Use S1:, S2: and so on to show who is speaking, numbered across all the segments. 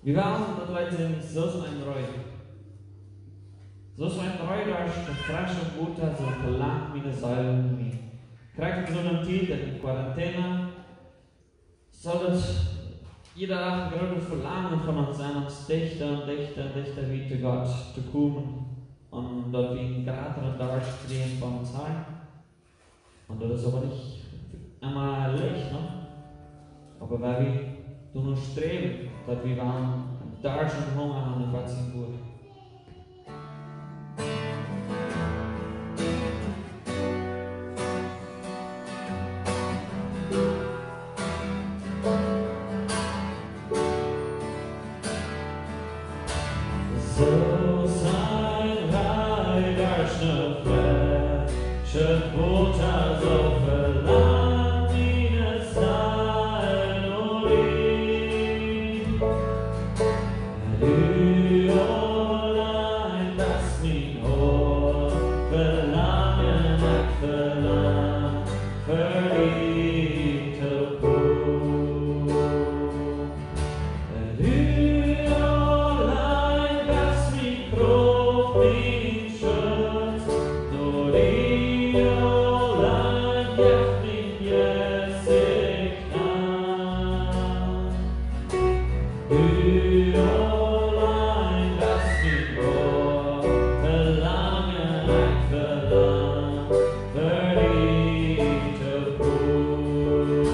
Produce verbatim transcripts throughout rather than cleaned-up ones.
S1: Vi waren dat wij zijn zo zijn rooi. Zo zijn rooi daar is de frasche boete zo gelang wie de zuilen mee. Krijg ik zo'n tijd in quarantaine, zodat jeder dag grote verlangen van ons zijn om dichter en dichter en dichter wie te God te komen. En dat we een gratere daar stehen van ons hart. En dat is aber nicht immer leicht, ne? Aber weil wir nur streben, dass wir waren, da schon Hunger haben und was sind gut. So sein Reiter schnell, schön Butter so verlangt, wie es sein Olin. Du allein, das mich hoch, verlangen, ich verlang, verliebte Brut. Du allein, das mich groß, mich schützt, nur die allein, jetzt mich jetzt ich kann. Du allein, das mich groß, verlangen, ich verlang, verliebte Brut.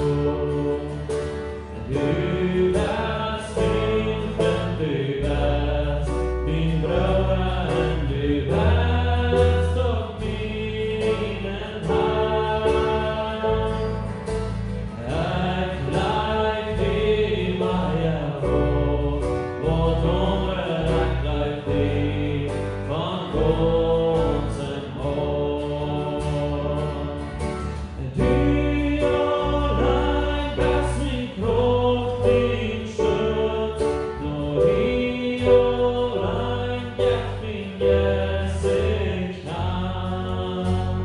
S1: Du wärst min vän, du wärst min bror, du wärst och min hand. Jag gleich wie Maja vor, vårt område jag gleich wie von großem Ort. Du allein, das mich groß, min Schutz, nur die allein, jetzt bin jetzt ich kann.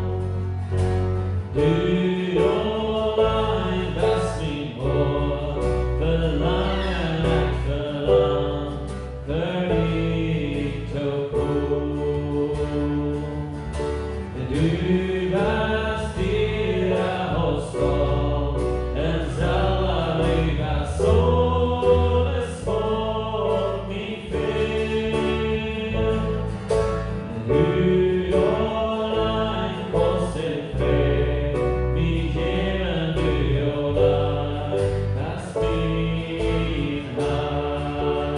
S1: Du allein, das mich hoch, verlangen, ich verlang, verliebte Brut. Du wärst ihre Hausfrau, en selber så det svårt mig fel. Du allein kostet fred, mig geven du allein, das min hand.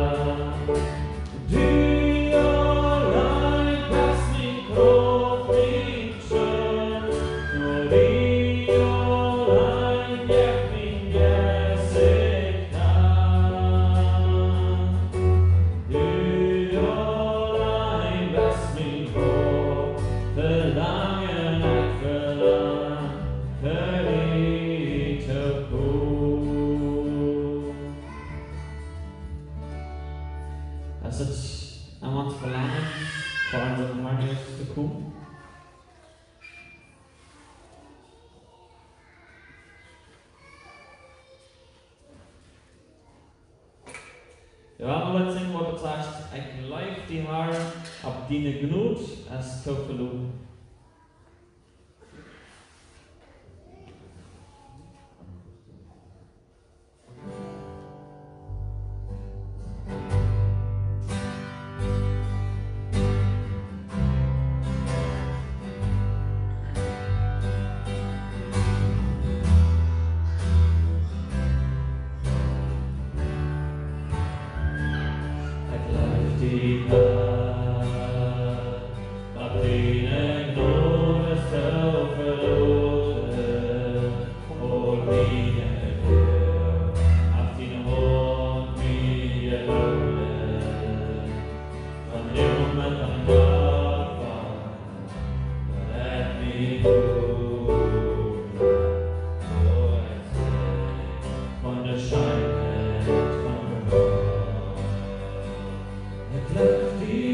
S1: Du allein, das min kropp, min kött, nur die allein, hjärt min gäse kan. Du allein, das min kropp, verlangen, ich verlang, verliebte Brut. Alltså, jag måste förlänga för den här nästa kom. Ja, maar wat zijn wat betreft, ik leef die haar op die genoeg als te verloren. Ik leef die haar op die genoeg als te verloren. Voor wie je wil, op die hoort wie je lopen. Van dit moment aan dag van, dat het niet goed gaat. Voor het zijn van de schijnheid van de God. Ik leef die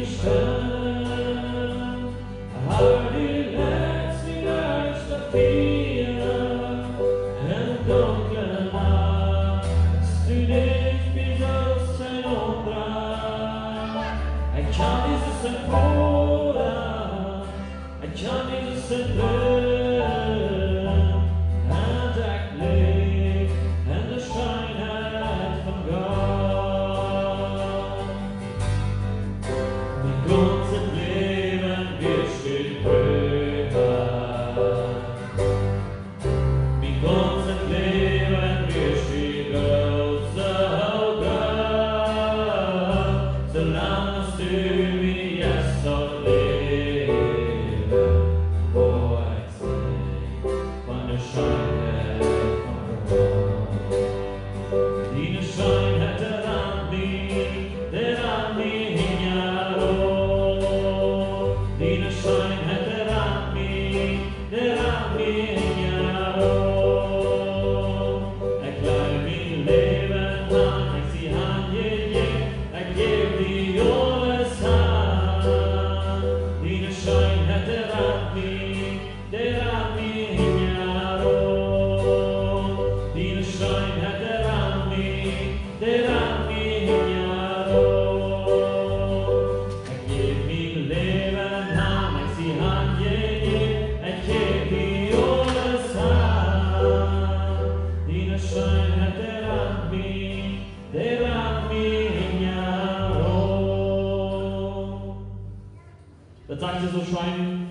S1: Dat sagt je zo schrijven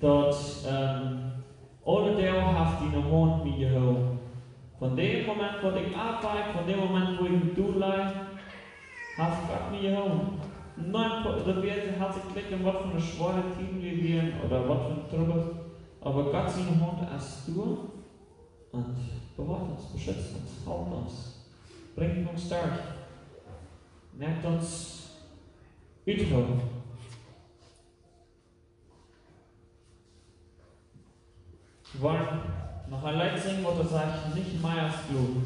S1: dat um, alle deel heeft die een mond met je houden. Van dit moment wat ik arbeid, van dit moment wo ik doe leid, heeft Gott met je houden. Nein, da wird hat sich klicken, was für eine schwere Team wir wären oder was für ein Trouble. Aber Gott seine Hand erst durch und bewahrt uns, beschützt uns, hält uns, bringt uns stark, merkt uns uithouden. Wir wollen noch ein Lied singen, wo das sagt, nicht mehr als Blut.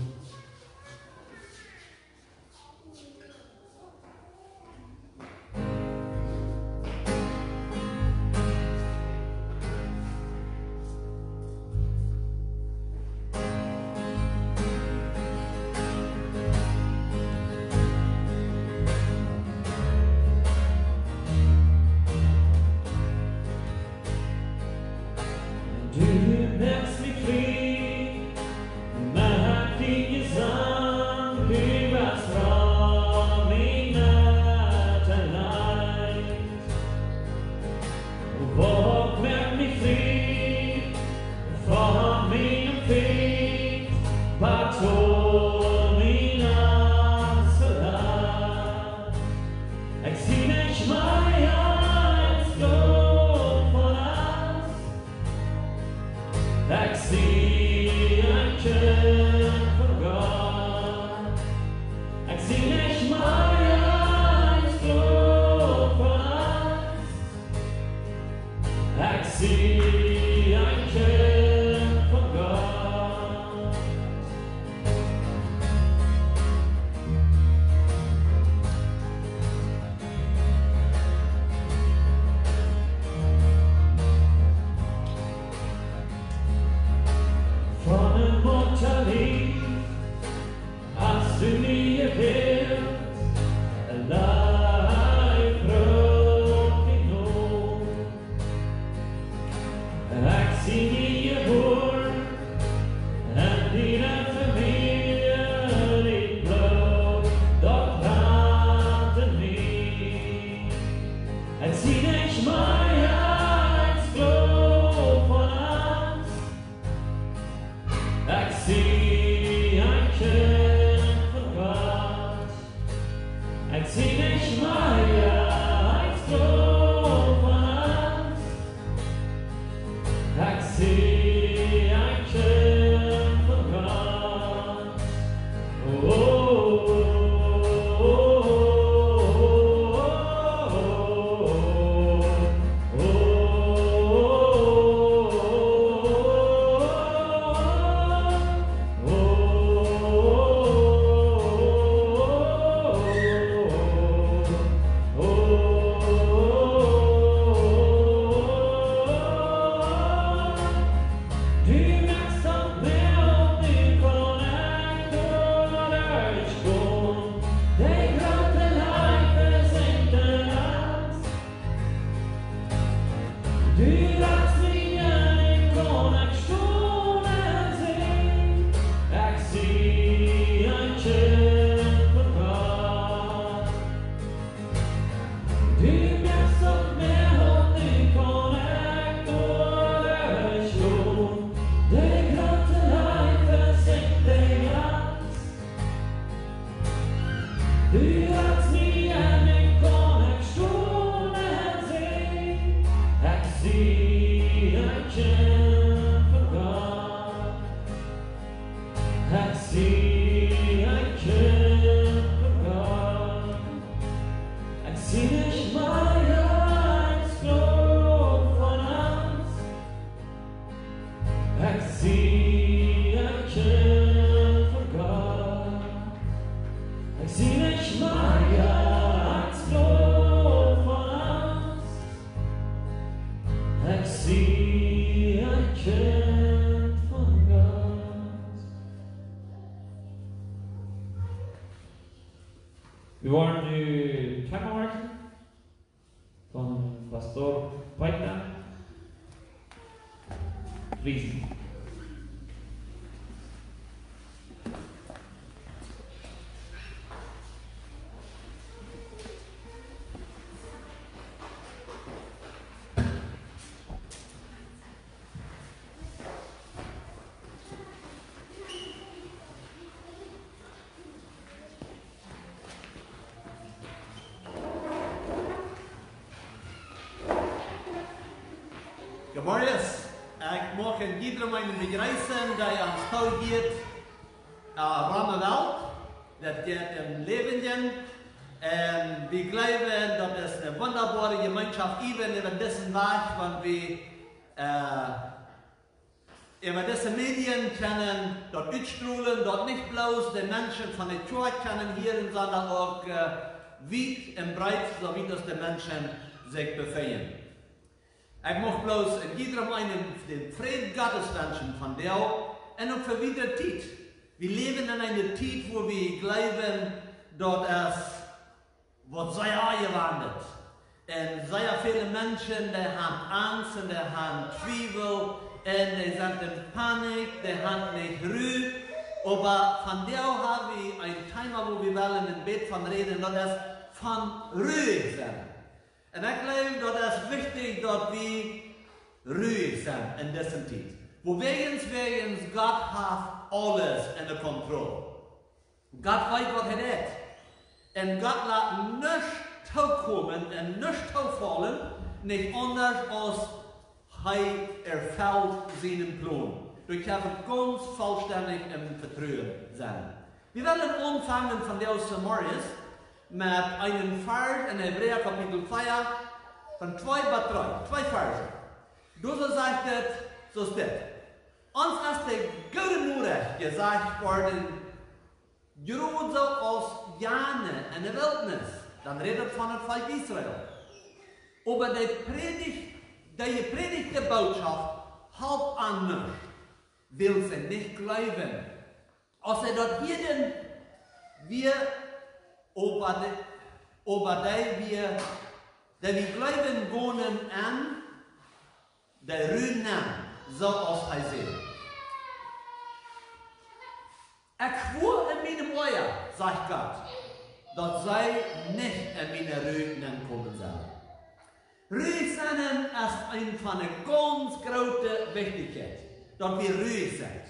S1: Wir wollen die Klammerwerken von Pastor Peiter lesen.
S2: Morgens, ik mag iedereen begrijpen dat je aan stou gaat, uh, rond de Welt, dat gaat im Leben. En wir glauben, dat is een wunderbare Gemeinschaft, even über diesen Weg, wenn wir uh, über diese Medien können dort uitstrahlen, dort nicht bloß die Menschen von der Church können hören, sondern auch uh, weit und breit, so wie das die Menschen sich befinden. Ich mag bloß in jedem einen den Frieden Gottes wünschen von der und auch für wieder Zeit. Wir leben in einer Zeit, wo wir glauben, dort es wird sehr angewandelt. Und sehr viele Menschen, die haben Angst und die haben Zweifel und die sind in Panik, die haben nicht Ruhe. Aber von der haben wir ein Thema, wo wir wollen im Bett von reden, dort es von Ruhe sein. Und ich glaube, das ist wichtig, dass wir ruhig sind in dieser Zeit. Wo wegens, wegens Gott hat alles in der Kontrolle. Gott weiß, was er hat. Und Gott lässt nichts zukommen und nichts zufallen, nicht anders als er erfüllt seinen Plan. Du kannst ganz vollständig im Vertrauen sein. Wir werden anfangen von der Samarias mit einem Vers in Hebräer Kapitel vier von zwei bis drei. Zwei Verse. Du so sagt es, so ist es. Uns ist der gute Nachricht gesagt worden, gerade so als Jane in der Wildnis, dann redet von dem Volk Israel. Aber die Predigt, die predigte Botschaft, halb anders, will sie nicht glauben. Als er dort hier denn, wir Aber die, aber die wir, die wir glauben wohnen an, der Rühnen, so als er sieht. Ich schwur in meinem Euer, sagt Gott, dass sie nicht in meine Rühnen kommen sollen. Ruhig sein ist eine von der ganz großen Wichtigkeit, dass wir ruhig sind.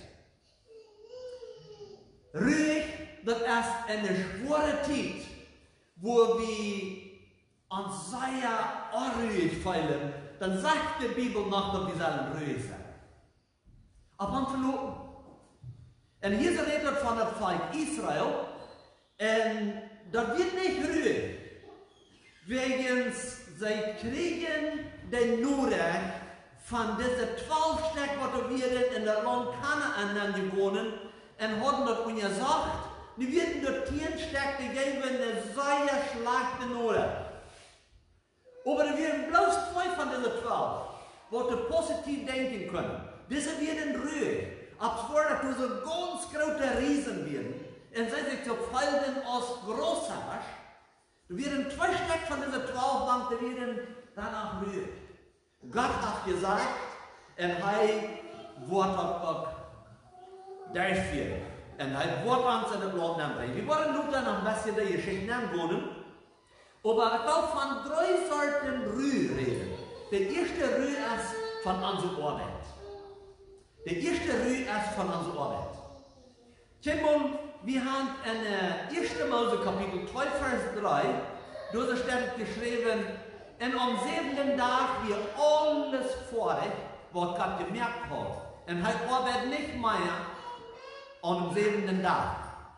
S2: Ruhig, das ist eine schwere Zeit, wo wir uns sehr unruhig fühlen. Dann sagt die Bibel noch, dass wir sollen ruhig sein. Aber man verloren. Und hier redet von dem Volk Israel, und das wird nicht ruhig. Wegen sie kriegen den Nachricht von diesen zwölf Städten, die wir in der Land Kanaan wohnen, und haben das uns gesagt, die werden dort zehn Städte geben, die sehr schlechte Nachricht. Aber wir werden bloß zwei von diesen zwölf, wo wir positiv denken können. Diese werden ruhig. Ab vor, dass wir so ganz große Riesen werden, und sie sich so fallen als Großherrsch, wir werden zwei Stück von diesen zwölf Banken, die werden danach ruhig. Gott hat gesagt, und er wird auch durchführen. Und er wird uns in das Land bringen. Wir wollen nur dann ein bisschen die Geschichte nehmen, aber ich will von drei Sorten Rühe reden. Der erste Rühe ist von unserer Arbeit. Der erste Rühe ist von unserer Arbeit. Timon, wir haben in ersten Mose Kapitel zwei, Vers drei, da steht geschrieben, und am siebten Tag wir alles fertig, was Gott gemerkt hat. Und er arbeitet nicht mehr an dem siebten Tag.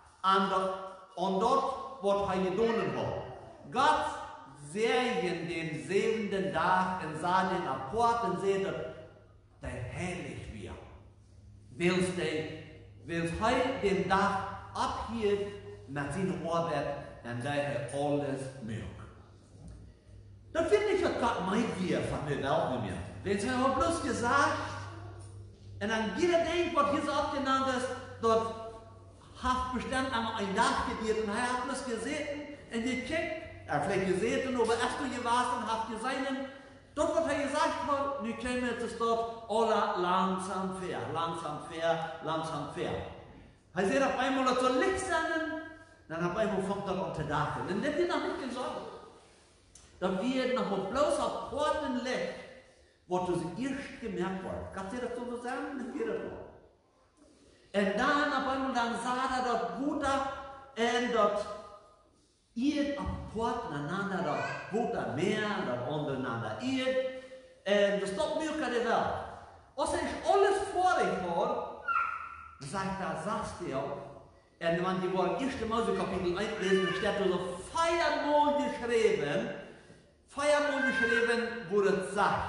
S2: Und dort, was er getan hat. Gott sehen den siebten Tag und sah den Apport und sieht, dass der heilig wird. Willst du, willst du den Tag abhielt mit seiner Arbeit und der hat alles möglich. Das finde ich, dass Gott meint wir von der Welt nicht mehr. Denn sie haben bloß gesagt, und dann jeder denkt, was hier so abgenannt ist, dort hat bestimmt einmal ein Tag gegeben und er hat bloß gesehen und gekickt. Er hat vielleicht gesehen, aber erst du warst und hast gesehen, dort, was er gesagt hat, nu käme es dort, alle langsam fair, langsam fair, langsam fair. Er sieht auf einmal, dass er links sein, dann auf einmal kommt er unter Dach. Und das wird noch nicht gesagt. Dann wird noch mal bloß auf Porten legt, was du erst gemerkt hast. Kannst du das so sagen? Dann geht das noch. Und dann auf einmal dann sah er dort Buddha und dort ihr auf Porten einander, dort Buddha mehr, dort untereinander ihr. Und das ist doch möglich der Welt. Was ist alles vor dich vor, sagt er, sagst du ja. Und wenn die wollen erste Mose Kapitel eins lesen, steht so feiermal geschrieben, feiermal geschrieben, wo es sagt,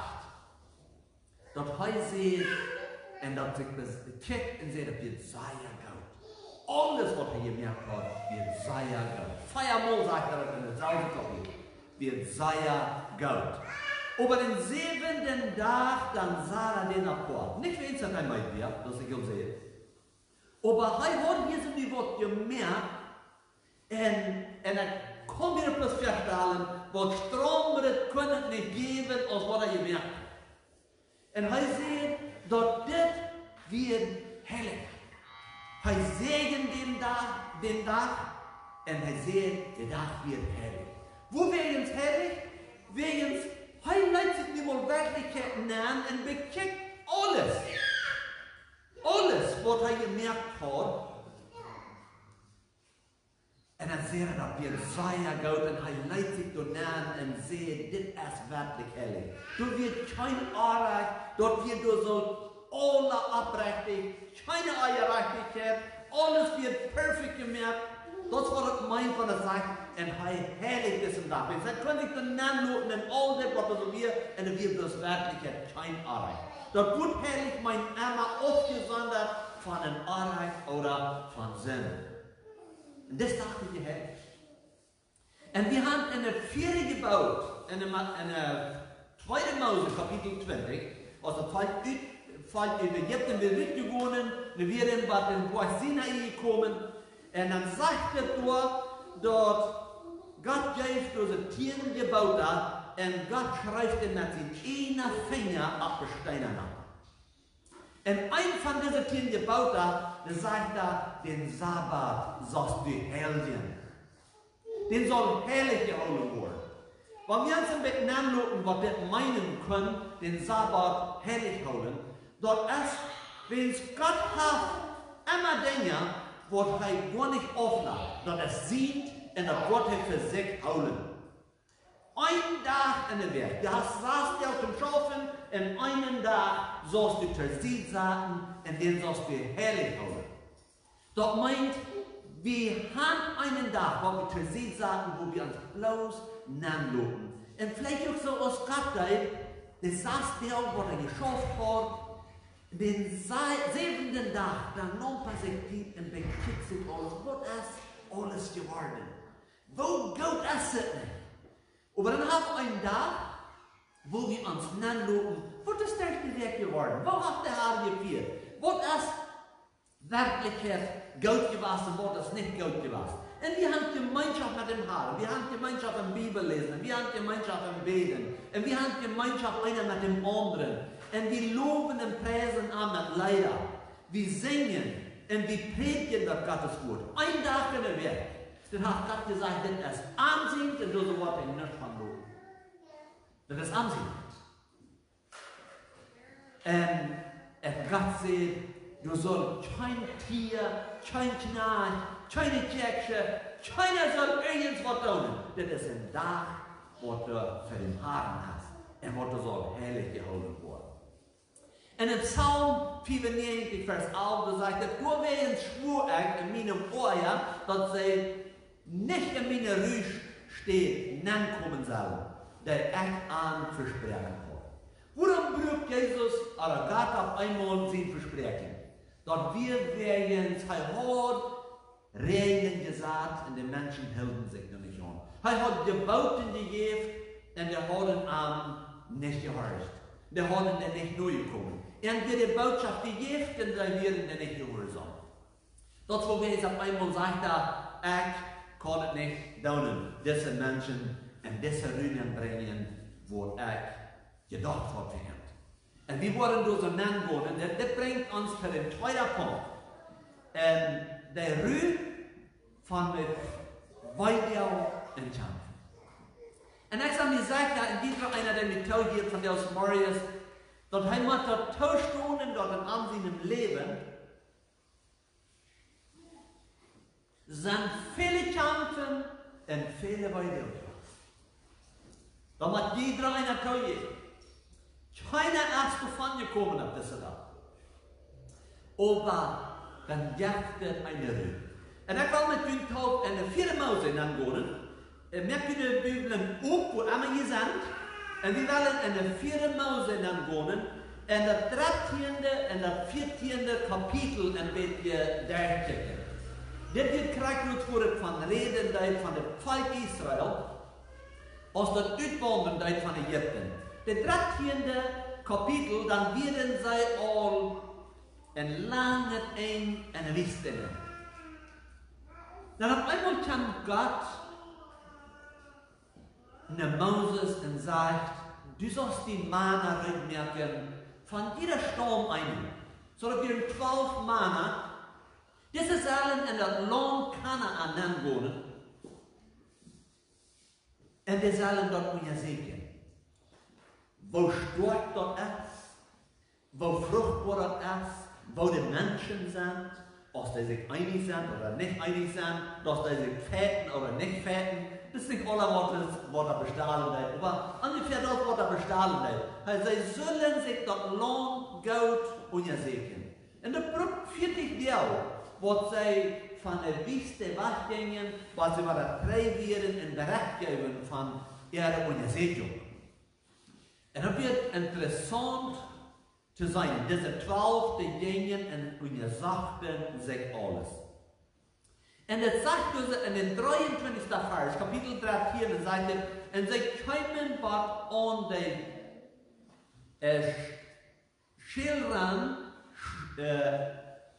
S2: dort heißt sie, und dort sich das gekickt und sie das wird sehr gut. Alles, was er gemerkt hat, wird sehr gut. Feiermal sagt er in der selben Kapitel, wird sehr gut. Aber den siebenten Tag, dann sah er den Akkord. Nicht wie es einmal wird, das ich sehe. Aber er hat hier so die Wort gemerkt, und er kann mir bloß feststellen, was Strom wird, können nicht geben, als was er gemerkt hat. Und er sieht, dass das wird heilig. Er segnet den Tag, den Tag, und er sieht, der Tag wird heilig. Wo wegen es heilig? Wegen es, er leitet sich nicht mal Wirklichkeit nennen und bekickt alles. Alles, was er gemerkt hat. Und er sieht, dass wir sehr gut und er leitet sich dort an und sieht, das ist wirklich heilig. Du wirst kein Arbeit, dort wird du so alle abrechtig, keine Eierrechtigkeit, alles wird perfekt gemerkt. Das ist, was er meint, wenn er sagt, und er heiligt es im Tag. Er kann sich den Namen und all das, was er so wird, und er wird das Wirklichkeit kein Arbeit. Dort wird heilig mein Emma aufgesondert von einem Arbeit oder von Sinn. Und das dachte ich heilig. Und wir haben eine Viere gebaut, in der zweiten Mose, Kapitel zwanzig, also fällt in Ägypten, wir sind gewohnt, wir sind bei den Berg Sinai gekommen, und dann sagt er dort, dort Gott gleich diese Tiere gebaut hat, und Gott schreibt ihn mit seinem einen Finger auf die Steine nach. Und ein von diesen Tieren gebaut hat, der sagt er, den Sabbat sollst du heiligen. Den soll heilig gehalten werden. Wenn wir uns ein bisschen anschauen, was wir meinen können, den Sabbat heilig halten, dort ist, wenn es Gott hat, immer Dinge, was er gar nicht auflässt, dass es sieht und das Gott für sich halten. Ein Tag in der Welt, du hast saßt du auf dem Schafen, und einen Tag sollst du zur Seed sagen, und den sollst du heilig halten. Das meint, wir haben einen Tag, wo wir zur Seed sagen, wo wir uns bloß nachloben. Und vielleicht auch so aus Gottheit, das saßt der, wo er geschafft hat, den siebenten Tag, dann nahm er sich die und bekriegt sich alles. Was ist alles geworden? Wo geht es nicht? Aber dann haben wir einen Tag, wo wir uns nachloben, was ist der direkt geworden? Wo hat der Herr geführt? Was ist Wirklichkeit gut gewesen, was ist nicht gut gewesen? Und wir haben Gemeinschaft mit dem Herrn. Wir haben Gemeinschaft im Bibel lesen. Wir haben Gemeinschaft im Beten. Und wir haben Gemeinschaft einer mit dem anderen. Und wir loben und preisen an mit Leider. Wir singen und wir predigen das Gottes Wort. Ein Tag in der Welt. Dann hat Gott gesagt, das ist Ansehen und du Wort nicht von loben. Das ist Ansehen. Und Gott sagt, du sollst kein Tier, kein Knecht, keine Kirche, keiner soll irgendwas tun. Das ist ein Tag, wo du für den Herrn hast. Und wo du soll heilig gehalten werden. Und in Psalm vierundneunzig, Vers elf, da sagt er, du wärst schwur in meinem Ohr, dass sie nicht in meiner Rüsch steht, dann kommen sollen, der ich an versprechen kann. Warum braucht Jesus oder Gott auf einmal sein Versprechen? Dass wir werden sein Regen gesagt und die Menschen helfen sich noch nicht an. Er hat gebaut in die Gift und der hat ihn um, nicht gehorcht. Der hat ihn nicht neu gekommen. Und wir die Botschaft gegeben, und sie werden nicht gehorsam. Das, wo wir jetzt auf einmal sagt, ich kann es nicht tun, diese Menschen und diese Ruinen bringen, wo ich gedacht habe für ihn. Und wir wollen durch einen Mann gehen, und das bringt uns zu dem zweiten Punkt. Ähm, der Ruhe von mit Weidel entscheidet. Und ich habe gesagt, in dieser einer der Methode hier von Deus Marius, dass er mit der Tauschstunden dort an seinem Leben sind viele Chanten und viele Weidel. Da hat jeder einer Tausch. Keiner ist davon gekommen auf diese Tag. Aber dann gibt es eine Ruhe. Und ich will mit dem Tag in der vierte Mose angehen. Wir können die Bibel auf, wo immer hier sind. Und wir wollen in der vierte Mose angehen. In das dreizehnte und das vierzehnte Kapitel ein bisschen durchchecken. Das wird gekriegt von Reden von dem Volk Israel aus der Uitwandern von Ägypten. Das dreizehnte Kapitel, dann werden sie all en lange ein en Wüste. Dann auf einmal kam Gott nach Moses und sagt, du sollst die Mana rückmerken von jeder Sturm ein. So dass wir zwölf Mana, diese sollen in das Land Kanaan angehen und die sollen dort untersuchen. Wo stark dort ist, wo fruchtbar dort ist, wo die Menschen sind, ob sie sich einig sind oder nicht einig sind, dass sie sich fäten oder nicht fäten. Das ist nicht alle Worte, was er bestahlen wird, aber ungefähr das, was er bestahlen wird. Sie sollen sich das Land gut untersuchen. Und das braucht vierzig Jahre, wo sie von der Wüste weggingen, was sie wieder frei werden und Bericht geben von ihrer Untersuchung. Und das wird interessant zu sein. Diese zwölf, die gingen und untersuchten sich alles. Und es sagt uns in den dreiundzwanzigsten Vers, Kapitel dreizehn, sagt er, und sie kamen bald an den äh, Schildern, äh,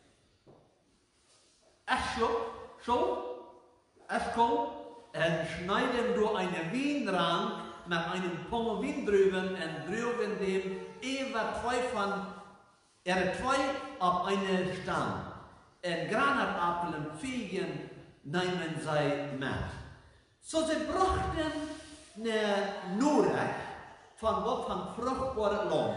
S2: Eschkol, und schneiden durch einen Wienrang mit einem Pommel Wien drüben und drüben dem Ewer zwei von, er zwei auf einen Stamm. Und Granatapfel und Feigen nehmen sie mit. So sie brachten eine Nure von was von fruchtbaren Land.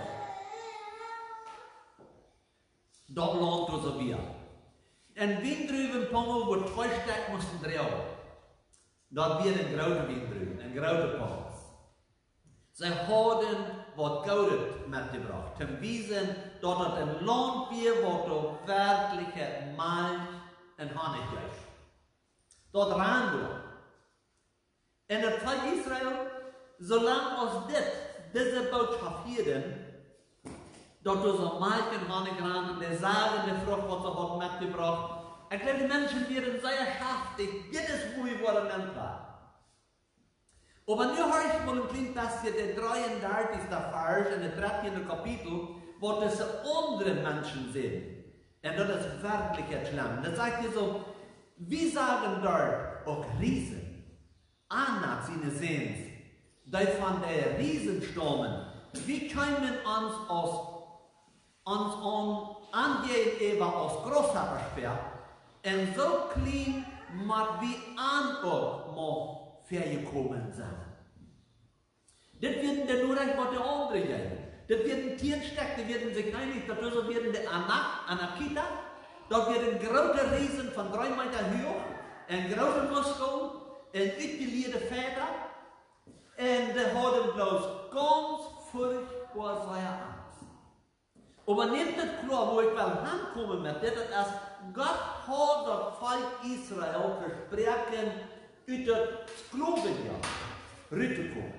S2: Dort Land also wir. Und Wien drüben Pommel, wo zwei Stück mussten drehen. Dort wird ein großer Wien drüben, ein großer Pommel. Sie haben was Gutes mitgebracht, zum Wiesen, dass es ein Land wird, wo du wirkliche Milch und Honig ist. Dort rein du. In der Volk Israel, solange aus dit, diese Botschaft hier, dass du so Milch und Honig rein und die sagende Frucht, was sie hat mitgebracht, ich glaube, die Menschen werden sehr schaftig, jedes Mal wollen entfernen. Aber nu höre ich mal ein kleines bisschen der dreiunddreißigste Vers in der dreizehnten Kapitel, wo diese anderen Menschen sind. Und das ist wirklich schlimm. Das sagt hier so, wir sagen dort auch Riesen. Anak seine Sehens, die von der Riesen stammen. Wir können uns aus uns an angehen eben aus Großvatersperr und so klein, dass wir an auch mal vergekommen sind. Das werden dann nur ein paar andere geben. Das werden Tierstecken, die werden sich einig, das werden die Anak, Anakita, da werden große Riesen von drei Meter hoch, und große Muskeln, und utgeleerde Väter, und die haben bloß ganz furchtbar seine Angst. Aber nehmt das klar, wo ich mal ankomme mit, das ist, als Gott hat das Volk Israel versprochen, aus der Sklavenjahr rauszukommen.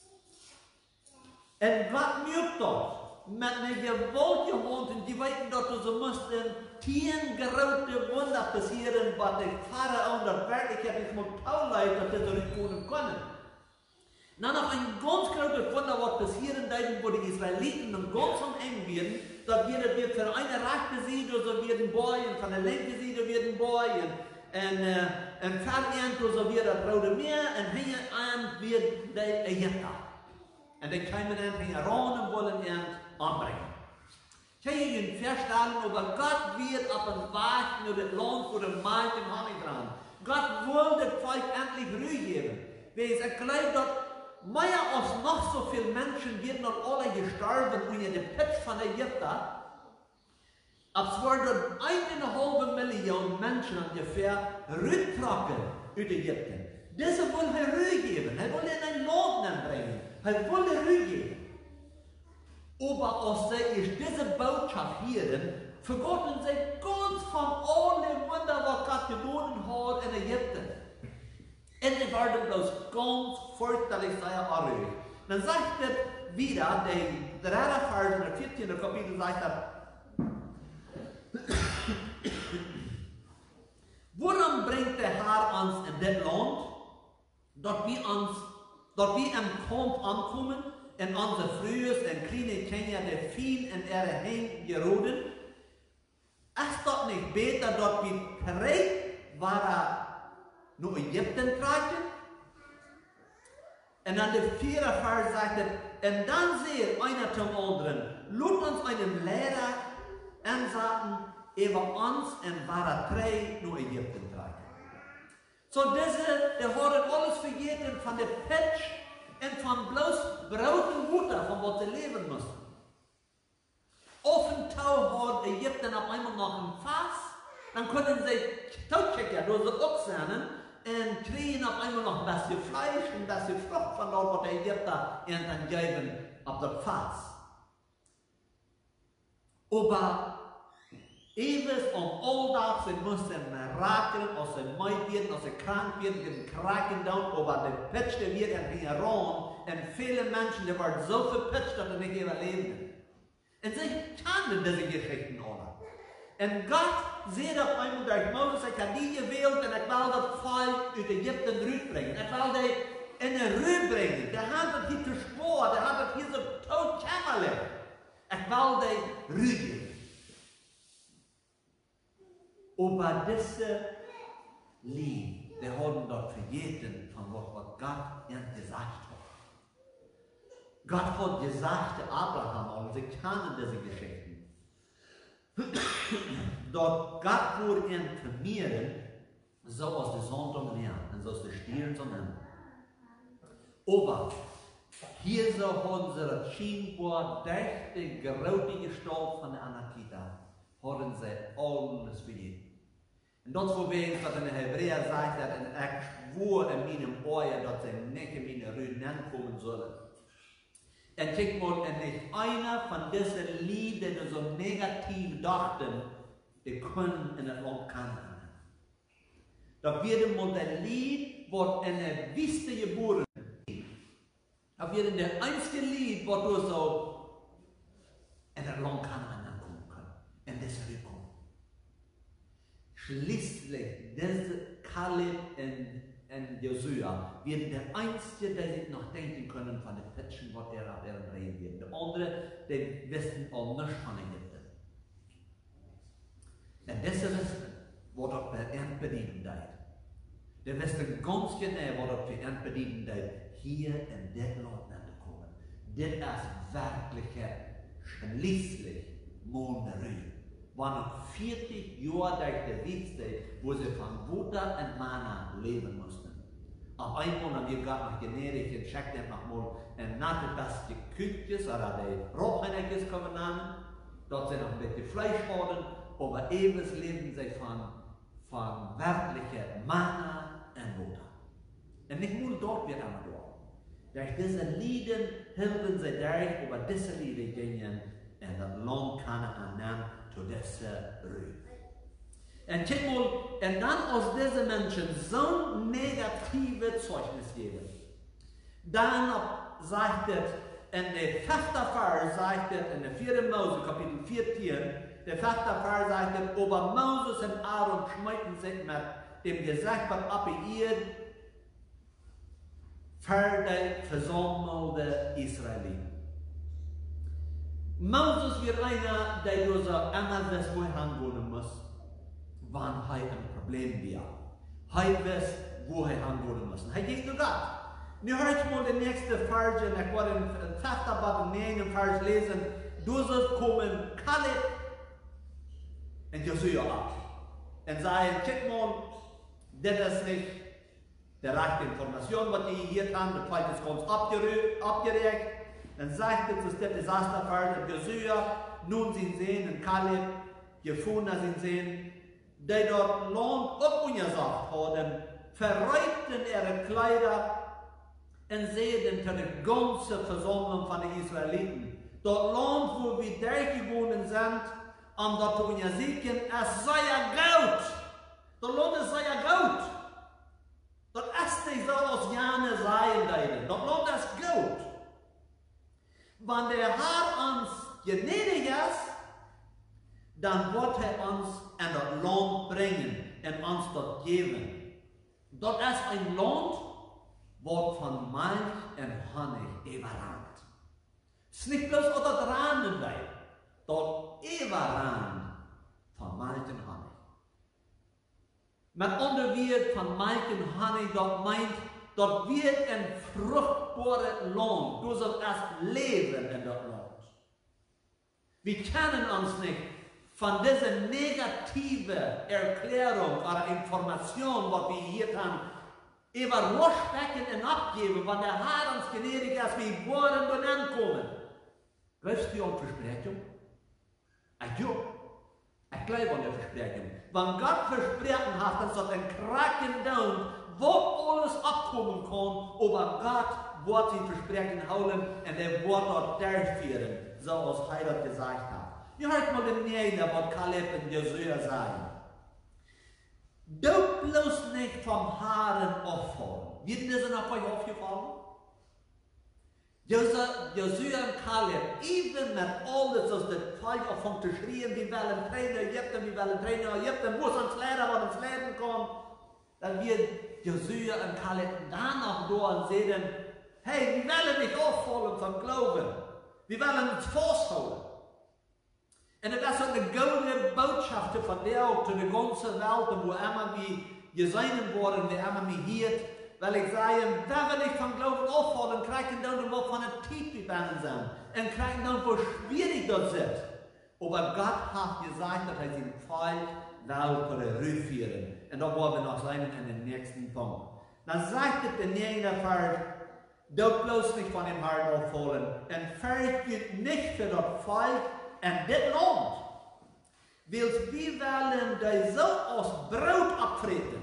S2: Und was mögt das? Mit einer Gewalt gewohnt, die weten, dass sie mussten tien große Wunder passieren, was der Pharao und der Wirklichkeit nicht mal tauleid, dass sie zurückkommen können. Dann noch ein ganz großes Wunder, was passieren wird, wo die Israeliten und ganz am Ende werden, dass wir, dass wir für eine rechte Seite so werden Bäume, von der linken Seite werden Bäume, und ein Fernernte so wird das Rote Meer, und hier an wird der Ägypter. Und dann können wir dann heran und wollen ihn anbringen. Ich kann Ihnen feststellen, aber Gott wird auf dem Weg nur das Land vor dem Markt im Honig dran. Gott will das Volk endlich Ruhe geben. Weil es erklärt, dass mehr als noch so viele Menschen werden noch alle gestorben unter dem Pitch von Ägypten. Es werden eineinhalb Millionen Menschen ungefähr rücktragen aus Ägypten. Diese will er Ruhe geben. Er will ihnen ein Land bringen. Er will Ruhe geben. Aber als sie diese Botschaft hören, vergotten sie ganz von allen Wunder, was Gott getan hat in Ägypten. Und sie werden bloß ganz fürchterlich sein Arrüge. Dann sagt er wieder, der dritte Vers in der vierzehnten Kapitel sagt er, worum bringt der Herr uns in das Land, dort wir uns, dort wir im Kampf ankommen, in unsere frühes und kleine Kinder, die viel in ihre Hände gerodet? Ist dort nicht besser, dort wir trägt, war er nur Ägypten tragen? Und dann der vierte Vers sagt er, und dann sehe einer zum anderen, lud uns einen Lehrer ansagen, über uns und war er trägt, nur Ägypten tragen. So diese, der hat alles vergessen von der Pitch und von bloß Brot und Butter, von was sie leben mussten. Auf dem Tau hat Ägypten auf einmal noch ein Fass, dann können sie Tauchecker durch die Ochsen und kriegen auf einmal noch ein bisschen Fleisch und ein bisschen Frucht von dort, was der Ägypter ihnen dann geben auf das Fass. Aber ewig und alltag, sie mussten Mirakel, als sie meid werden, als sie krank werden, den Kraken down, aber der Pitch, der wird in Iran, und viele Menschen, die waren so verpitcht, dass sie nicht überleben. Und sie kannten diese Geschichten alle. Und Gott sieht auf einmal durch Moses, ich habe die gewählt, und ich will das Volk aus Ägypten rüberbringen. Ich will die in eine Ruhe bringen. Der hat das hier zu Spur, der hat das hier so tot kämmerlich. Ich will die Ruhe geben. Aber diese Lied, die haben dort vergessen, von was Gott ihnen gesagt hat. Gott hat gesagt, der Abraham, und sie kennen diese Geschichten, dort Gott wurde ihn vermehren, so aus der Sonne zum Meer, und so aus der Stirn zum Himmel. Aber hier so haben sie das scheinbar durch die große Gestalt von der Anakita, haben sie alles vergessen. Und das verwegen, was in der Hebräer sagt, dass ich schwor in meinem Ohr, dass sie nicht in meine Ruinen kommen sollen. Und guck mal, und nicht einer von diesen Liedern, die so negativ dachten, die können in das Land Kanaan. Da wird mal das Lied, was in der Wüste geboren ist. Da wird der einzige Lied, was du so in das Land Kanaan ankommen kannst. Und das zurückkommen. Schließlich, diese Kaleb und, und Josua werden der Einzige, der sich noch denken können von den Pitchen, was er auf ihren Reden wird. Der andere, die wissen auch nichts von Ägypten. Und diese wissen, wat dat bij bedienen deed. De wisten ganz genau, wat dat bij bedienen deed. Hier in dit land naar te komen. Dit is werkelijke, schließlich Monderie. Wanneer veertig jaar durch de Witzte, wo sie von Butter und Mana leben mussten. Auf einmal haben wir gerade noch generisch und checkt dann noch mal ein natte Tasse Küchjes oder die Rohheinekes kommen an. Dort sind noch ein bisschen Fleisch geworden, aber ewig leben sie von, von wirklicher Mana und Butter. Und nicht nur dort wird aber dort. Durch diese Lieden helfen sie durch, über diese Lieder gehen und das Land Kanaan nehmen zu dieser Ruhe. Und guck mal, und dann aus diesen Menschen so ein negative Zeugnis geben. Dann sagt es, in der fünften Vers sagt es, in der vierten Mose, Kapitel vierzehn, der fünfte Vers sagt es, aber Moses und Aaron schmeiten sich mit dem Gesagt, was abgeiert, für die versammelte Israeliten. Moses wird einer, der durch immer das wo hingehen muss, wann er ein Problem wird. Er weiß, wo er hingehen muss. Er geht nur Gott. Nu hör ich mal den nächsten Vers, und ich werde den fünften Bad den neunten Vers lesen. Du sollst kommen, Kaleb und Josua ab. Und sagen, guck mal, das ist nicht die rechte Information, was die hier haben, der zweite ist ganz abgeregt. Dann sagt es, dass der Desasterfall und Josua, nun sind sehen, und Kaleb, Jephunneh sind sehen, die dort Land abgesagt haben, verreibten ihre Kleider und sehen zu der ganzen Versammlung von den Israeliten. Dort Land, wo wir durchgegangen sind, und dort tun ja sehen, es sei ja Gold. Dort Land ist sei ja Gold. Dort ist nicht so, als Jane sein, dort Land ist Gold. Wenn der Herr uns gnädig ist, dann wird er uns in das Land bringen und uns dort geben. Dort ist ein Land, das von Milch und Honig überrannt. Es ist nicht bloß unter Rahmen da, dort überrannt von Milch und Honig. Mit anderen Worten von Milch und Honig, dort meint, dort wird ein fruchtbares Land. Du sollst erst leben in das Land. Wir können uns nicht von dieser negativen Erklärung oder Information, was wir hier haben, überrascht und abgeben, wenn der Herr uns gnädig ist, wie wollen wir ankommen. Glaubst du an Versprechung? Ich ja. Ich glaube an die Versprechung. Wenn Gott versprochen hat, dann soll ein Kraken down, wo alles abkommen kann, aber Gott wird sie Versprechen holen und er wird dort durchführen, so als er das gesagt hat. Ihr hört mal den Nähen, was Kaleb und Josua sagen. Du bloß nicht vom Haaren auffallen. Wird das noch euch aufgefallen? Josua und Kaleb, even mit alles, was das Volk anfängt zu schreien, die wollen Trainer, Ägypten, die wollen Trainer, Ägypten, wo es ans Leben, wo es ins Leben kommt, dann wird Josua und Kaleb danach da und sehen, hey, wir wollen nicht auffallen vom Glauben. Wir wollen uns festhalten. Und das ist eine goldene Botschaft von der zu der ganzen Welt, wo immer wir gesehen worden, wie immer wir hier, weil ich sage, da will ich vom Glauben auffallen, kriegen dann, wo von der Tiefe gegangen sind, und kriegen dann, wo schwierig das ist. Aber Gott hat gesagt, dass er sie voll Welt für die Ruhe führen. Und da wollen wir noch sein in den nächsten Punkt. Dann sagt es der nächste Vers, du bloß nicht von dem Herrn auffallen, und fürchtet nicht für das Volk und das Land. Weil wir wollen die so aus Brot abtreten.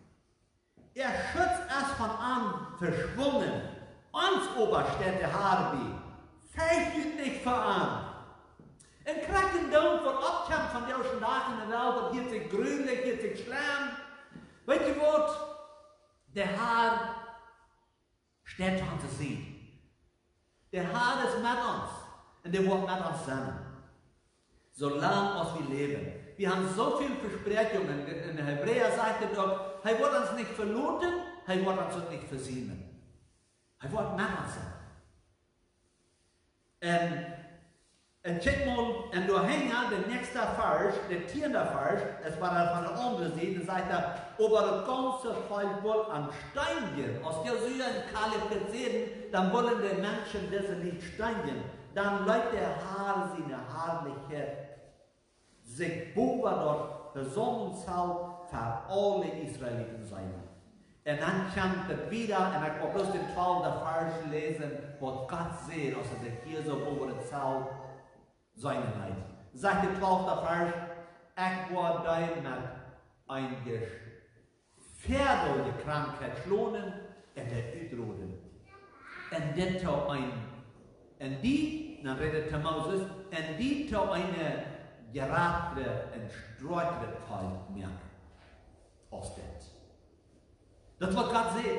S2: Er schützt es von an verschwungen. Uns Oberstädte Harbi. Fürchtet nicht vor an. Und kriegen dann von Abkämpfen von der Tag in der Welt, und hier sich grünlich, hier sich schlamm. Weißt du was? Der Herr steht an zu sehen. Der Herr ist mit uns. Und der wird mit uns sein. Solange als wir leben. Wir haben so viele Versprechungen. In der Hebräer sagt er doch, er wird uns nicht verloren, er wird uns nicht versehen. Er wird mit uns sein. Und En kijk mal, en door hängen, de nächste Vers, der tiende Vers, es war dann von der anderen Seite, sagt er, aber das ganze Volk wohl an Steinen. Aus der Süden Kalif sehen, dann wollen die Menschen diese nicht steinigen. Dann lädt der Herr seine Herrlichkeit sich boven dort versammeln soll für alle Israeliten sein. Und dann kommt es wieder, und ich will bloß den zwölften Vers lesen, was Gott sieht, als er sich hier so boven soll. Seine Leid. Sagt der zwölfte Vers, ich war da mit ein gefährliche Krankheit schlonen und der Ütroden. Und das tau ein, und die, dann redet der Moses, und die tau eine geradene und streutende Fall merken. Aus das. Das wird Gott sehen.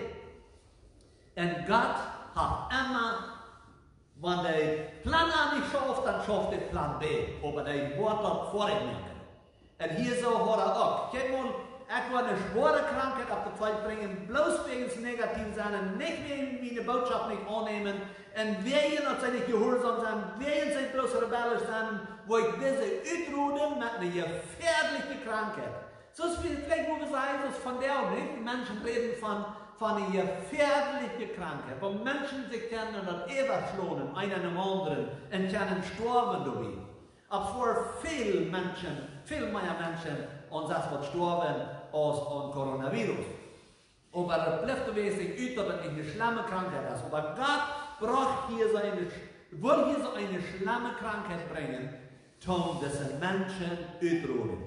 S2: Und Gott hat immer, wenn der Plan A nicht schafft, dann schafft der Plan B. Aber der Wort dort vorher merken. Und hier so hat er auch. Kijk mal, ich war eine schwere Krankheit auf die Welt bringen, bloß wegen des Negativen sein, nicht wegen meine Botschaft nicht annehmen. Und wer hat sich nicht gehorsam sein, wer sich bloß rebellisch sein, wo ich diese Ütruden mit einer gefährlichen Krankheit. So ist vielleicht, wo wir sagen, dass von der und nicht, Menschen reden von von einer gefährlichen Krankheit, wo Menschen sich kennen und ewig schlonen, einen am anderen, und können sterben dabei. Aber vor vielen Menschen, viel mehr Menschen, und das wird sterben als an Coronavirus. Aber das bleibt wesentlich üter, dass es eine schlimme Krankheit ist. Aber Gott braucht hier so eine, will hier so eine schlimme Krankheit bringen, um diese Menschen ütroden.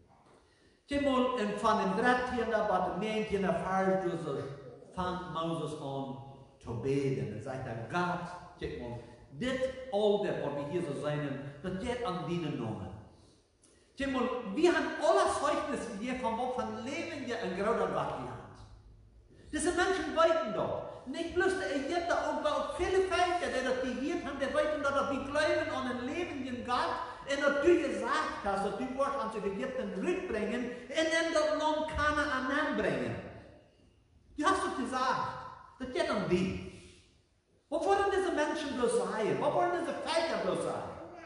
S2: Timon von dem dreizehn. bis neunzehn. Vers durch fängt Moses an zu beten. Er sagt, Gott, check mal, dit all das, was wir hier so sein, das geht an deinen Namen. Check mal, wir haben alle Zeugnisse hier von was von Leben hier in Grauder Gott gehabt. Diese Menschen weiten dort. Nicht bloß der Ägypter, aber auch viele Völker, die das gehört haben, die weiten dort, die glauben an den lebenden Gott. Und dass du gesagt hast, dass du wirst an die Ägypten rückbringen und in das Land Kanaan bringen. Du hast doch gesagt, das geht um die. Wo wollen diese Menschen bloß sein? Wo wollen diese Völker bloß sein?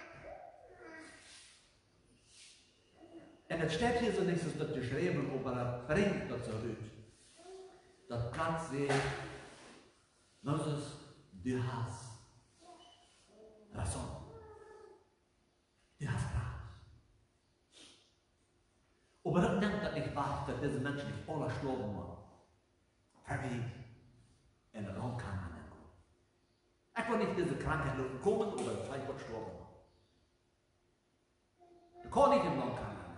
S2: Und es steht hier so nächstes dort geschrieben, aber er bringt das zurück. Dass Gott sagt, Moses, du hast Raison. Du hast recht. Aber das nimmt das nicht wahr, dass diese Menschen nicht alle sterben wollen. Verwegt in der Land Kanaan. Ich will nicht diese Krankheit kommen oder vielleicht wird sterben. Du kannst nicht im Land Kanaan.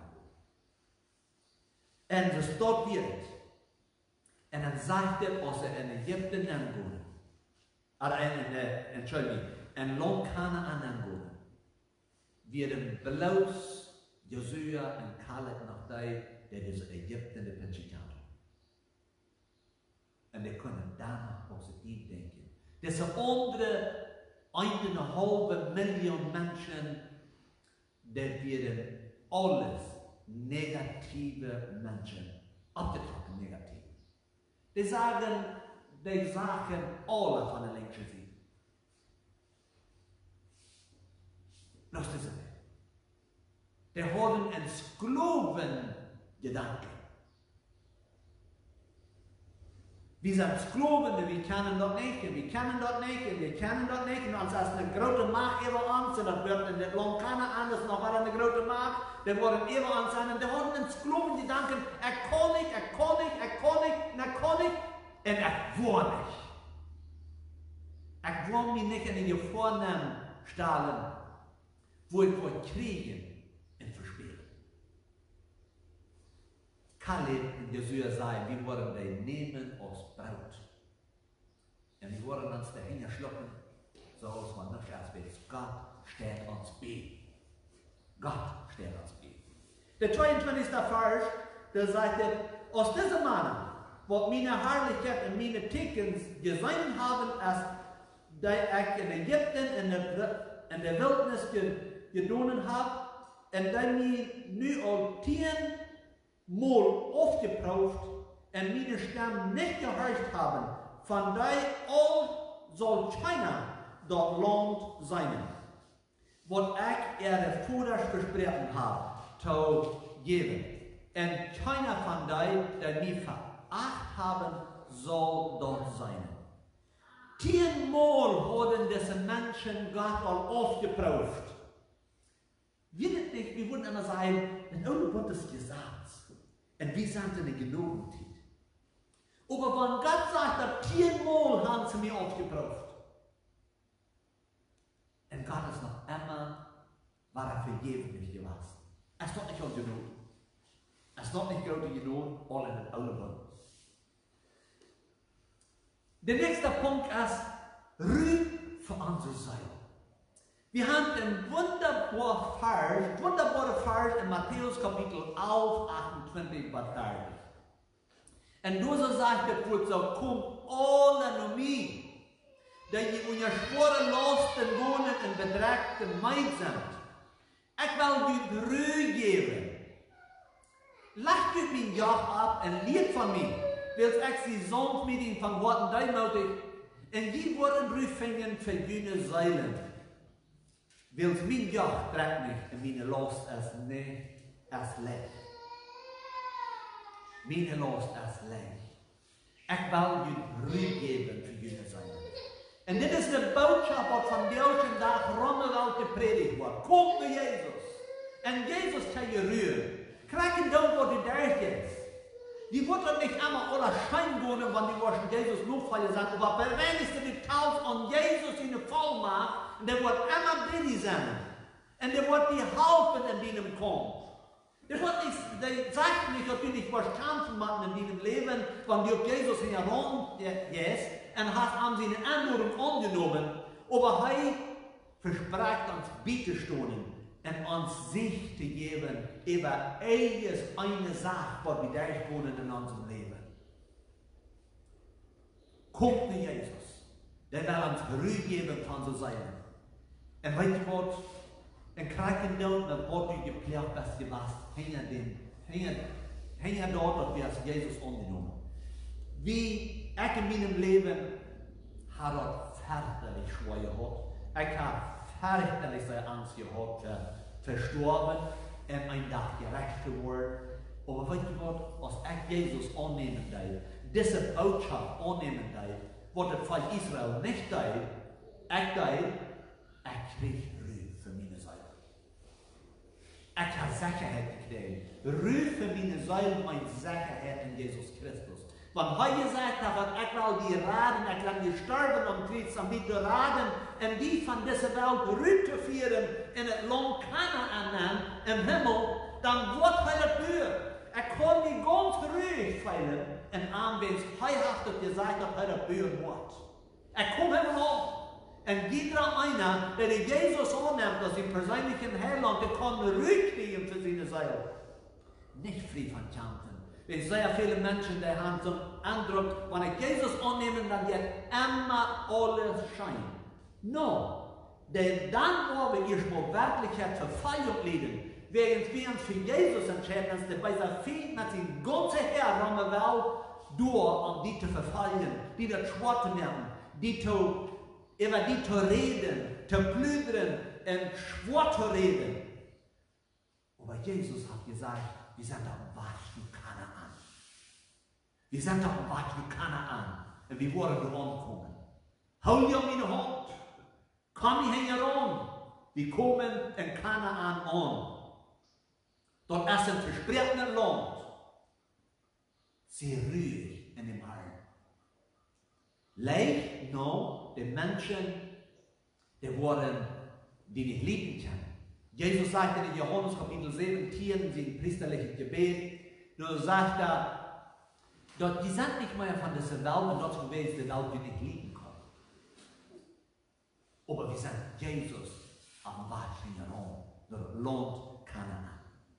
S2: Und es dort wird. Und dann sagt er, als er in Ägypten angeht, oder in, in, Entschuldigung, in Land Kanaan angeht, werden bloß Josua und Kaleb nach der, der diese Ägypten die Pitschik hat. Und wir können danach positiv denken. Diese andere eineinhalb Million Menschen, die werden alles negative Menschen, abgetroffen negativ. Die sagen, die sagen alle von der linken Seite. Bloß diese Welt. Die haben einen Sklaven-Gedanken. Wir sind Sklaven, wir können dort nicht, wir können dort nicht, wir können dort nicht. Und als es eine große Macht über uns, dann wird in dem Land Kanaan das noch eine große Macht, die wollen über uns sein. Und die haben einen Sklaven-Gedanken, er kann nicht, er kann nicht, er kann nicht, er kann nicht, und er will nicht. Ich will mich nicht in die Gefahren stellen, wo ich will kriegen und verspielen. Kaleb und Josua sagen, wir wollen den nehmen als Braut. Und wir wollen uns dahin schlucken, so als man nicht erst weiß. Gott steht uns bei. Gott steht uns bei. Der zweiundzwanzigste Vers, der sagt, aus diesem Mann, wo meine Herrlichkeit und meine Tekens gesehen haben, als die ich in Ägypten in der, in der Wildnis gedonen habe, und die mir nu al tien Mal aufgeprüft und meine Stimme nicht gehört haben, von die all soll keiner dort Land sein. was ich ihre Vater versprochen habe, zu geben. Und keiner von denen, der mich veracht haben, soll dort sein. Zehnmal haben diese Menschen Gott all aufgeprüft. Wir nicht, wir würden immer sagen, denn ohne Gottes Gesetz. Und wir sind in der Genugenzeit. Aber wenn Gott sagt, dass zehnmal haben sie mich aufgeprüft. Und Gott ist noch immer, war er vergeblich gewesen. Es wird nicht genug. Es wird nicht genug, all in den Augen. Der nächste Punkt ist, Ruhe für unsere Seele. Wir haben einen wunderbaren Vers, wunderbaren Vers in Matthäus Kapitel elf, achtundzwanzig bis dreißig. Und du so sagt der Wort so, kommt alle zu mir, die ihr unter schwere Lasten wohnen und bedrängten Meid sind. Ich will dir Ruhe geben. Lasst euch mein Joch ab und lehrt von mir, weil ich sie sonst mit ihnen von Worten deimotig, und die wurden Ruhe finden für jene Seilen. Weil mein Joch trägt mich und meine Last ist nicht als leicht. Meine Last ist leicht. Ich will dir Ruhe geben für jene Seilen. Und dit is de boodschap wat van deze dag rondom gepredigt wordt. Kom naar Jezus. En Jezus kan je ruren. Krijg je dan wat je daar is. Die wordt niet allemaal alle schijn worden, want die worden Jezus loofvallen zijn. Maar bij wenigste die taals aan Jezus in de val maakt, en die wordt allemaal bij die zijn. En die wordt die helpen in die hem komt. Das wird nicht, die sagt nicht natürlich, was tanzen machen in diesem Leben, wenn die auf Jesus in Rom ist, und hat haben sie eine Anordnung angenommen, aber er verspricht uns Bietestunden und uns sich zu geben über alles eine Sache, was wir durchwohnen in unserem Leben. Kommt zu Jesus, der will uns Ruhe geben von so sein. Und weißt du was? En krijgen dan met wat u gepleegd best gewas, hingen den, hingen, hingen dort, dat we als Jezus ondernomen. Wie ik in mijn leven had dat fürchterlich schwer gehad. Ik heb fürchterlich zijn angst gehad te verstorben en een dag gerecht te worden. Maar weet je wat, als ik Jezus aannemen deed, deze boodschap aannemen deed, wat het van Israël niet deed, ik deed, ik kreeg Ik heb zekerheid gekregen. Ruhe für meine Seele, meine Sicherheit in Jesus Christus. Wenn er gesagt hat, ich will die raden, ich will die sterben am Kreuz, um die zu raden, um die von dieser Welt rüberzuführen in das Land Kanaan im Himmel, dann wird er das tun. Er kann die ganz ruhig feilen und anwenden, er hat gesagt, dass er das tun wird. Er kommt immer noch. Und jeder einer, der Jesus annimmt als den persönlichen Heiland, der kann Ruhe kriegen für seine Seele. Nicht frei von Chanten. Wenn sehr viele Menschen der haben so einen Eindruck, wenn ich Jesus annehme, dann wird immer alles schein. No, denn dann, wo wir erstmal Wirklichkeit Verfeilung leben, während wir uns für Jesus entscheiden, dass bei der Feind mit seinem ganzen Herr um die Welt durch, um die zu verfallen, die das schwer zu nehmen, die zu über die zu reden, zu plündern und schwor zu reden. Aber Jesus hat gesagt, wir sind auf dem Weg zu Kanaan. Wir sind auf dem Weg zu Kanaan. Und wir wollen dort ankommen. Hol dir meine Hand. Komm hier heran. Wir kommen in Kanaan an. Dort ist ein versprechtenes Land. Sehr ruhig in dem Heim. Leicht noch, die Menschen, die wurden, die nicht lieben können. Jesus sagte in Johannes Kapitel siebzehn, sein priesterliches Gebet, da sagt er, dort, die sind nicht mehr von dieser Welt und dort gewesen, die Welt, die nicht lieben kann. Aber wir sind Jesus am Weg heran, das Land Kanaan.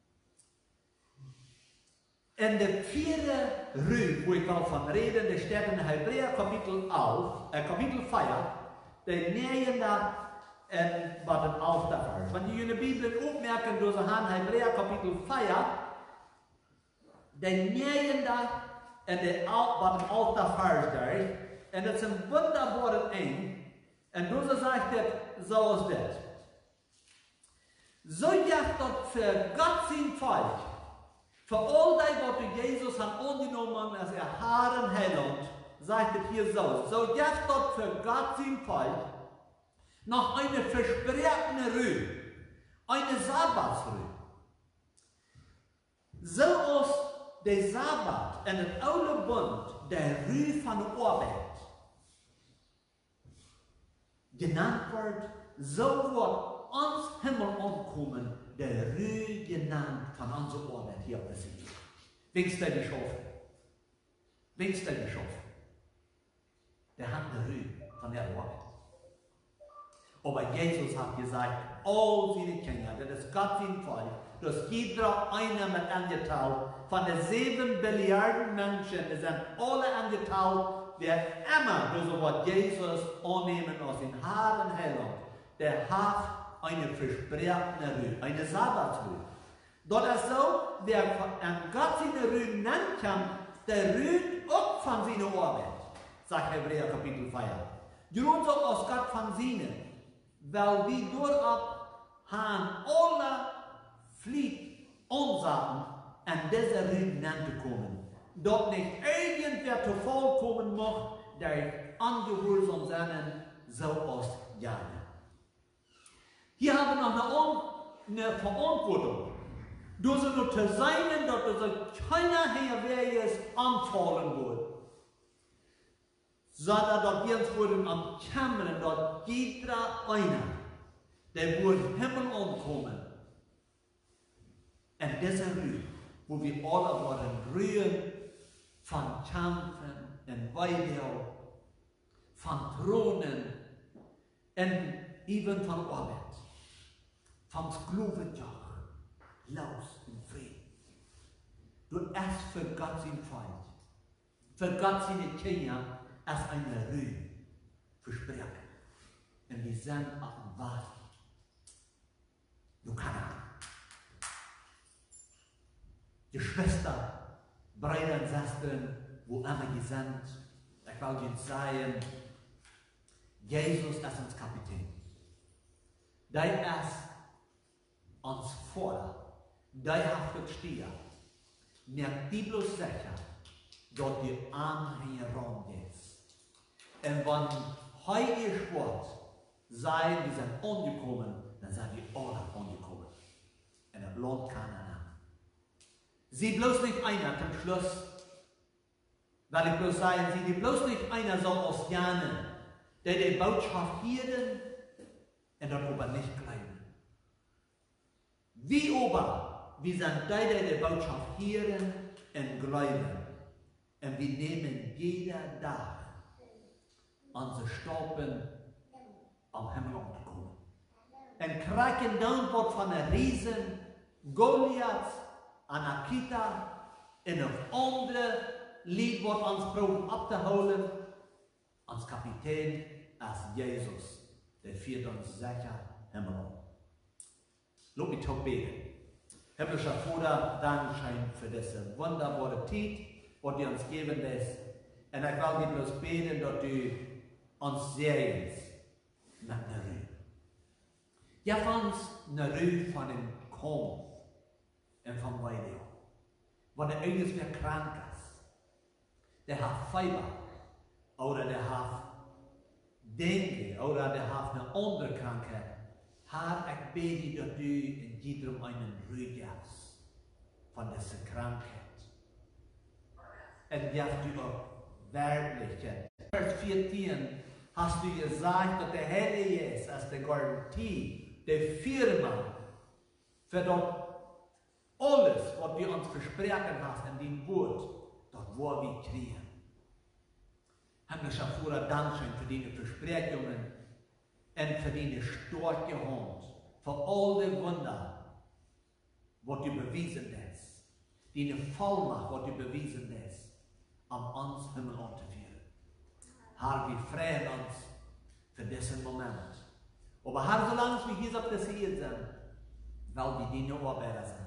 S2: En de vierde Ruhe, wo ich davon rede, der steht in Hebräer Kapitel elf, äh, Kapitel vier, der negende und was den elften Vers. Wenn die in der Bibel aufmerken, durch so haben Hebräer Kapitel vier, der negende und der was den elften Vers da, und das ist ein wunderbares Eng, und du so sagt er, so ist das. So jetzt dort für Gott sein Volk, für all die, was du Jesus hat angenommen als er Herrn Heiland, sagt es hier so, so jetzt dort für Gott sein Volk, noch eine versprechende Ruhe, eine Sabbatsruhe. So als der Sabbat in dem Alten Bund der Ruhe von der Arbeit genannt wird, so wird uns Himmel ankommen, der Ruhe genannt von unserer Arbeit hier auf der See. Wingst du die Schafe? Wingst du die Schafe? Der hat eine Ruhe von der Arbeit. Aber Jesus hat gesagt, all seine Kinder, das ist Gott sein Volk, dass jeder einer mit angeteilt, von den sieben Milliarden Menschen, die sind alle angeteilt, wer immer das Wort Jesus annehmen aus dem Herrn Heiland, der hat eine versprechende Ruhe, eine Sabbatsruhe. Dort ist so, wer an Gott seine Ruhe nennt kann, der ruht auch von seiner Arbeit, sagt Hebräer Kapitel vier. Grund so aus Gott von seinen, weil wir durchab haben alle Pflicht ansagen, an dieser Ruhe zu kommen. Dort nicht irgendwer zu vollkommen macht, der angehorsam sein, so aus Jahre. Hier haben wir noch eine, eine Verantwortung. Du sollst nur zu sein, dass es keiner hier wer es anfallen wird. Sondern dass wir uns würden am Kämmern, dass jeder einer, der wird Himmel ankommen. Und diese Ruhe, wo wir alle wollen rühren, von Kämpfen und Weidel, von Thronen und eben von Arbeit, vom Sklavenjoch, los und Frieden. Du erst für Gott sein Volk, für Gott seine Kinder, als eine Ruhe versprechen. Und wir sind auf dem Warten. Du kannst. Die Schwester, Brüder und Schwestern, wo immer die sind, ich will Ihnen sagen, Jesus ist unser Kapitän. Der ist uns vor, der hat stehen. Merkt die bloß sicher, dass die Arme herangeht. Und wenn heilig Wort sein, wir sind angekommen, dann sind wir alle angekommen. Und das Land Kanaan. Sie bloß nicht einer zum Schluss, weil ich bloß sagen, sie bloß nicht einer so aus Jahren, der die Botschaft hielten und dann aber nicht glauben. Wie aber, wir sind die, die die Botschaft hielten und glauben. Und wir nehmen jeder Tag unsere Stolpen am Himmel anzukommen. Und kriegen dann Wort von einem Riesen, Goliath, Anakita, und auf andere Lied wird uns proben abzuholen, als Kapitän, als Jesus, der führt uns sicher Himmel an. Lass mich doch beten. Himmlischer Vater, Dankeschön für diese wunderbare Zeit, die du uns geben lässt. Und ich will dir bloß beten, dass du uns sehnst mit einer Ruhe. Ja, uns eine Ruhe von dem Kampf und vom Weide. Wenn der irgendwer krank ist, der hat Fieber, oder der hat Dengue, oder der hat eine andere Krankheit, Herr, ich bete, dass du in jedem einen Ruhe gibst von dieser Krankheit. Und gibst du auch Wirklichkeit. Vers vierzehn hast du gesagt, dass der Herr ist als der Garantie, der Firma, für das alles, was du uns versprochen hast in dem Wort, dort wo wir kriegen. Himmlischer Vater, Dankeschön für deine Versprechungen und für deine starke Hand, für all die Wunder, was du bewiesen hast, deine Vollmacht, was du bewiesen hast, um uns Himmel anzuführen. Herr, wir freuen uns für diesen Moment. Aber Herr, solange wir hier auf der See sind, weil wir deine Arbeiter sind.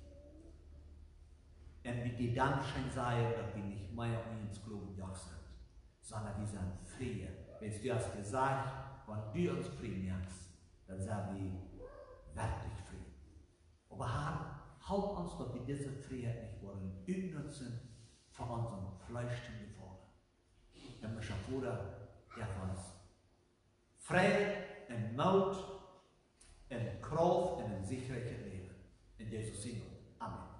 S2: Und wir dir Dankeschön sagen, dass wir nicht mehr ins Glauben sind, sondern wir sind frei. Wenn du hast gesagt, wenn du uns frei machst, dann sind wir wirklich frei.
S3: uns, dass wir diese Freiheit nicht wollen utnutzen für unseren fleischlichen Gefallen. Denn wir schaffen der uns Friede und Maut und Kraft und ein sicheres Leben. In Jesus' Namen. Amen.